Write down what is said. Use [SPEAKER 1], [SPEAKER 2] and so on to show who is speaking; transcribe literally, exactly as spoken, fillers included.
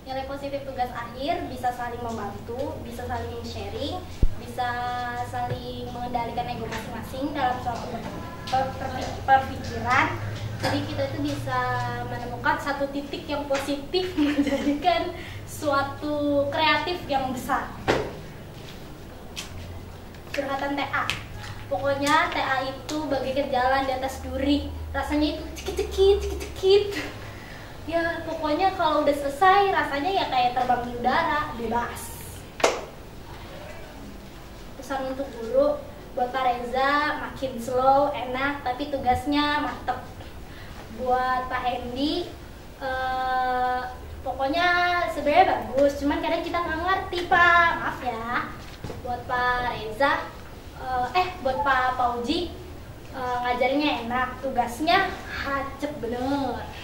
[SPEAKER 1] Nilai positif tugas akhir bisa saling membantu, bisa saling sharing, bisa saling mengendalikan ego masing-masing dalam suatu per- per- perpikiran. Jadi kita itu bisa menemukan satu titik yang positif menjadikan suatu kreatif yang besar. Curhatan T A. Pokoknya T A itu bagaikan jalan di atas duri. Rasanya itu cekit-cekit, cekit-cekit. Ya pokoknya kalau udah selesai rasanya ya kayak terbang di udara, bebas. Pesan untuk guru, buat Pak Reza makin slow, enak, tapi tugasnya mantep. Buat Pak Hendy, eh, pokoknya sebenarnya bagus, cuman kadang kita nggak ngerti Pak, maaf ya. Buat Pak Reza, eh, eh buat Pak Pauji, eh, ngajarinnya enak, tugasnya hacep bener.